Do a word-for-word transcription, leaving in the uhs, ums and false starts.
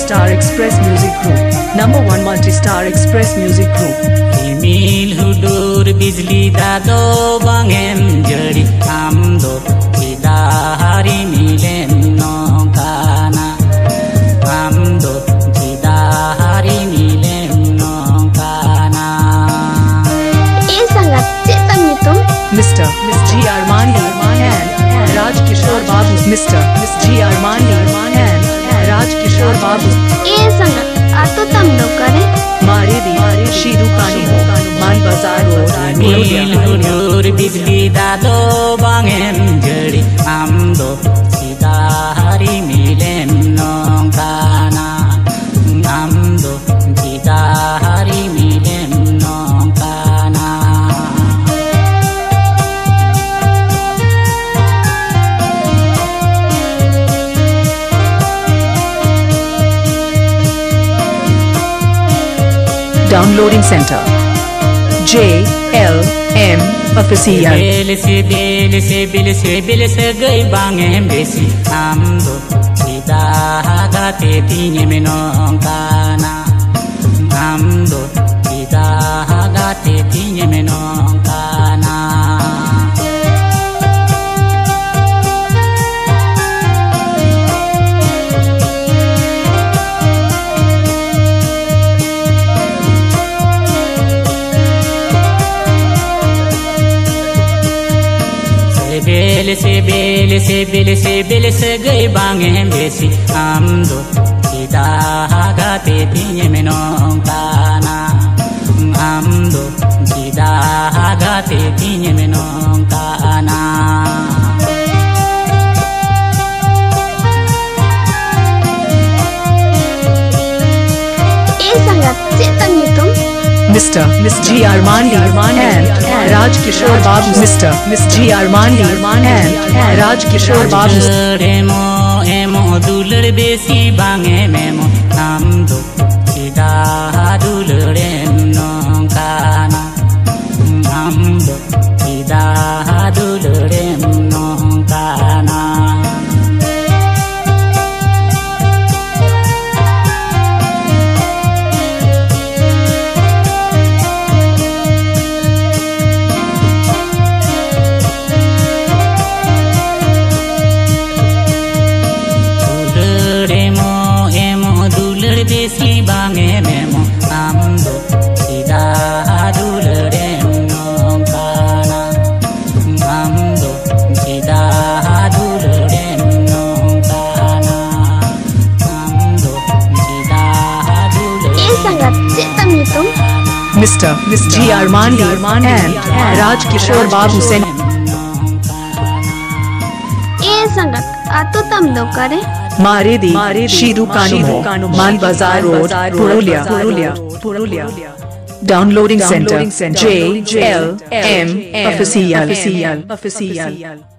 multi-star express music group. Number one multi-star express music group. Emil hudur bijli dado bangem jari amdo hari milen nongkana amdo hari milen nongkana. ये संगत चेतन मितुम Mister G Armani and Raj Kishore Babu. Mister G Armani and Raj Kishore Babu. ये संगत आतो तम लोग करे मारे दी शीरू कानू मान बाजार road Emil hudur bijli dado bangem jari amdo hari milen nongkana amdo hari milen nongkana. Downloading Center J L M Official. Bel se bel se bel se bel se gay bangem besi amdo sida hagate tinye menongkana amdo sida hagate tinye menongkana. Bel se bel se bel se bel se gay bangem besi amdo sida hagate tinye menongkana amdo sida hagate tinye menongkana. ये संगत चेतन मितुम Mister G Armani and Raj Kishore Babu. Mister G Armani and Raj Kishore Babu. Emo emo dular besi bange memo amdo sida dulurem nongkana amdo sida dulurem nongkana. Besi bange memo amdo sida dulurem nongkana amdo sida dulurem nongkana amdo sida dulurem. ये संगत चेतन मितुम Mister G Armani and Raj Kishore Babu. ये संगत आतो तम लोग करे मारे दी शीरू कानू मान बाजार road Purulia. Downloading Center J L M Official.